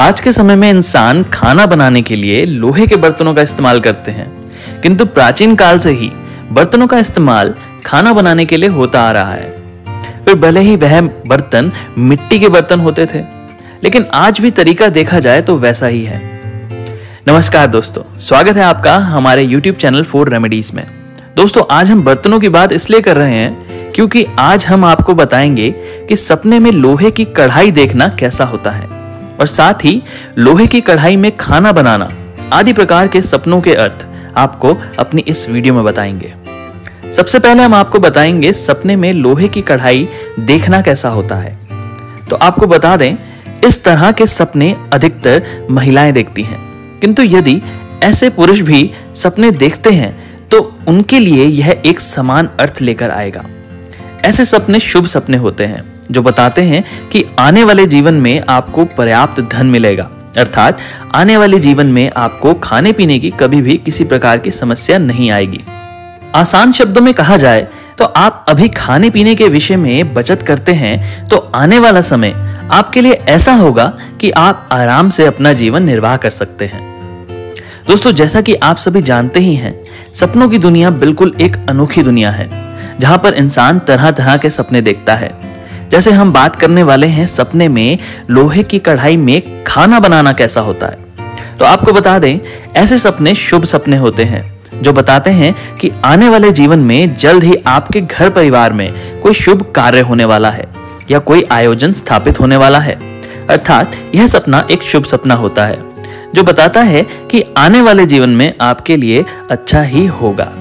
आज के समय में इंसान खाना बनाने के लिए लोहे के बर्तनों का इस्तेमाल करते हैं, किंतु प्राचीन काल से ही बर्तनों का इस्तेमाल खाना बनाने के लिए होता आ रहा है। फिर भले ही वह बर्तन मिट्टी के बर्तन होते थे, लेकिन आज भी तरीका देखा जाए तो वैसा ही है। नमस्कार दोस्तों, स्वागत है आपका हमारे YouTube चैनल फूड रेमेडीज में। दोस्तों, आज हम बर्तनों की बात इसलिए कर रहे हैं क्योंकि आज हम आपको बताएंगे कि सपने में लोहे की कढ़ाई देखना कैसा होता है और साथ ही लोहे की कढ़ाई में खाना बनाना आदि प्रकार के सपनों के अर्थ आपको अपनी इस वीडियो में बताएंगे। सबसे पहले हम आपको बताएंगे सपने में लोहे की कढ़ाई देखना कैसा होता है। तो आपको बता दें, इस तरह के सपने अधिकतर महिलाएं देखती हैं, किंतु यदि ऐसे पुरुष भी सपने देखते हैं तो उनके लिए यह एक समान अर्थ लेकर आएगा। ऐसे सपने शुभ सपने होते हैं जो बताते हैं कि आने वाले जीवन में आपको पर्याप्त धन मिलेगा, अर्थात आने वाले जीवन में आपको खाने पीने की कभी भी किसी प्रकार की समस्या नहीं आएगी। आसान शब्दों में कहा जाए तो आप अभी खाने पीने के विषय में बचत करते हैं तो आने वाला समय आपके लिए ऐसा होगा कि आप आराम से अपना जीवन निर्वाह कर सकते हैं। दोस्तों, जैसा कि आप सभी जानते ही हैं, सपनों की दुनिया बिल्कुल एक अनोखी दुनिया है जहां पर इंसान तरह तरह के सपने देखता है। जैसे हम बात करने वाले हैं सपने में लोहे की कढ़ाई में खाना बनाना कैसा होता है। तो आपको बता दें, ऐसे सपने शुभ सपने होते हैं जो बताते हैं कि आने वाले जीवन में जल्द ही आपके घर परिवार में कोई शुभ कार्य होने वाला है या कोई आयोजन स्थापित होने वाला है। अर्थात यह सपना एक शुभ सपना होता है जो बताता है कि आने वाले जीवन में आपके लिए अच्छा ही होगा।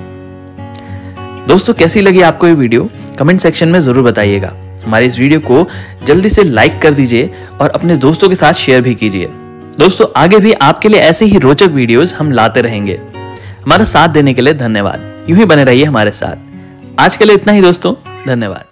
दोस्तों, कैसी लगी आपको ये वीडियो कमेंट सेक्शन में जरूर बताइएगा। हमारे इस वीडियो को जल्दी से लाइक कर दीजिए और अपने दोस्तों के साथ शेयर भी कीजिए। दोस्तों, आगे भी आपके लिए ऐसे ही रोचक वीडियोस हम लाते रहेंगे। हमारा साथ देने के लिए धन्यवाद। यूं ही बने रहिए हमारे साथ। आज के लिए इतना ही दोस्तों, धन्यवाद।